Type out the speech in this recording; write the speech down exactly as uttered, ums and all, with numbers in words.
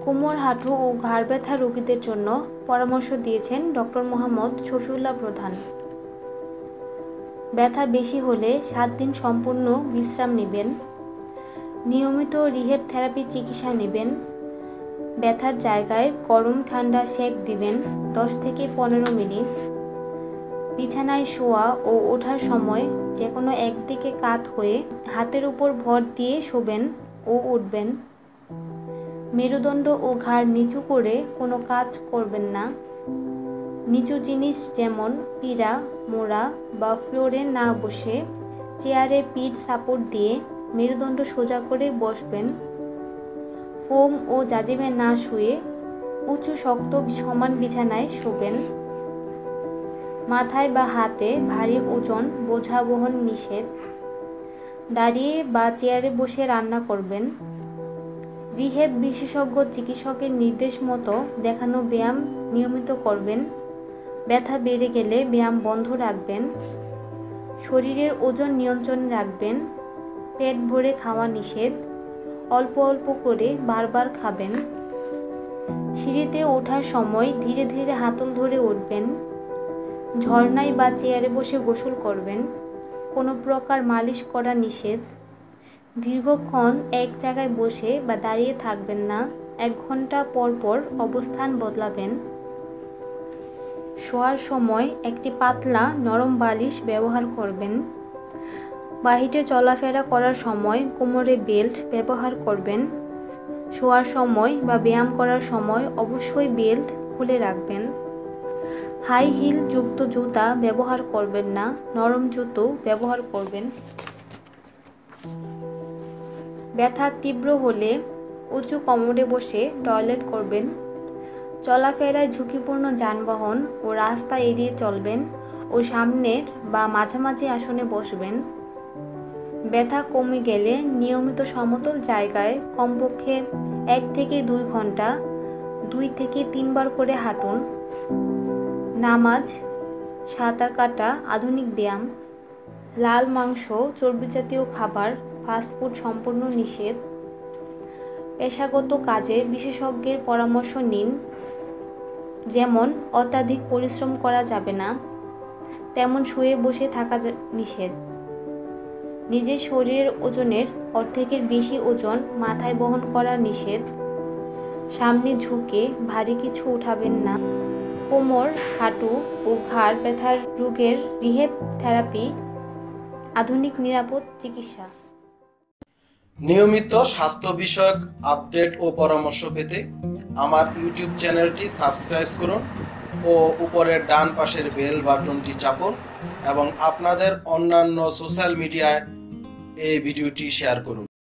কোমর, হাঁটু ও ঘাড় ব্যথা রোগীদের জন্য পরামর্শ দিয়েছেন ডক্টর মোহাম্মদ শফিউল্লাহ প্রধান। ব্যথা বেশি হলে সাত দিন সম্পূর্ণ বিশ্রাম নেবেন। নিয়মিত রিহেব থেরাপি চিকিৎসা নেবেন। ব্যথার জায়গায় গরম ঠান্ডা সেক দিবেন দশ থেকে পনেরো মিনিট। বিছানায় শোয়া ও ওঠার সময় যে কোনো একদিকে কাত হয়ে হাতের উপর ভর দিয়ে শোবেন ও উঠবেন। মেরুদণ্ড ও ঘাড় নিচু করে কোনো কাজ করবেন না। নিচু জিনিস যেমন পীড়া, মোড়া বা ফ্লোরে না বসে চেয়ারে পিঠ সাপোর্ট দিয়ে মেরুদণ্ড সোজা করে বসবেন। ফোম ও জাজিমে না শুয়ে উঁচু শক্ত সমান বিছানায় শোবেন। মাথায় বা হাতে ভারী ওজন বোঝা বহন নিষেধ। দাঁড়িয়ে বা চেয়ারে বসে রান্না করবেন। রিহেব বিশেষজ্ঞ চিকিৎসকের নির্দেশ মতো দেখানো ব্যায়াম নিয়মিত করবেন। ব্যথা বেড়ে গেলে ব্যায়াম বন্ধ রাখবেন। শরীরের ওজন নিয়ন্ত্রণে রাখবেন। পেট ভরে খাওয়া নিষেধ। অল্প অল্প করে বারবার খাবেন। সিঁড়িতে ওঠার সময় ধীরে ধীরে হাতল ধরে উঠবেন। ঝর্ণায় বা চেয়ারে বসে গোসল করবেন। কোনো প্রকার মালিশ করা নিষেধ। দীর্ঘক্ষণ এক জায়গায় বসে বা দাঁড়িয়ে থাকবেন না। এক ঘন্টা পর পর অবস্থান বদলাবেন। শোয়ার সময় একটি পাতলা নরম বালিশ ব্যবহার করবেন। বাহিরে চলাফেরা করার সময় কোমরে বেল্ট ব্যবহার করবেন। শোয়ার সময় বা ব্যায়াম করার সময় অবশ্যই বেল্ট খুলে রাখবেন। হাই হিল যুক্ত জুতা ব্যবহার করবেন না, নরম জুতো ব্যবহার করবেন। ব্যথা তীব্র হলে উঁচু কোমরে বসে টয়লেট করবেন। চলাফেরায় ঝুঁকিপূর্ণ যানবাহন ও রাস্তা এড়িয়ে চলবেন ও সামনের বা মাঝামাঝি আসনে বসবেন। ব্যথা কমে গেলে নিয়মিত সমতল জায়গায় কমপক্ষে এক থেকে দুই ঘন্টা দুই থেকে তিনবার করে হাঁটুন। নামাজ, সাঁতার কাটা, আধুনিক ব্যায়াম, লাল মাংস, চর্বিজাতীয় খাবার, ফাস্টফুড সম্পূর্ণ নিষেধ। পেশাগত কাজে বিশেষজ্ঞের পরামর্শ নিন। যেমন অত্যাধিক পরিশ্রম করা যাবে না, তেমন শুয়ে বসে থাকা নিষেধ। নিজের শরীরের ওজনের অর্ধেকের বেশি ওজন মাথায় বহন করা নিষেধ। সামনে ঝুঁকে ভারী কিছু উঠাবেন না। কোমর, হাঁটু ও ঘাড় ব্যথার রোগের রিহেব থেরাপি আধুনিক নিরাপদ চিকিৎসা। নিয়মিত স্বাস্থ্য বিষয়ক আপডেট ও পরামর্শ পেতে আমার ইউটিউব চ্যানেলটি সাবস্ক্রাইব করুন ও উপরের ডান পাশের বেল বাটনটি চাপুন এবং আপনাদের অন্যান্য সোশ্যাল মিডিয়ায় এই ভিডিওটি শেয়ার করুন।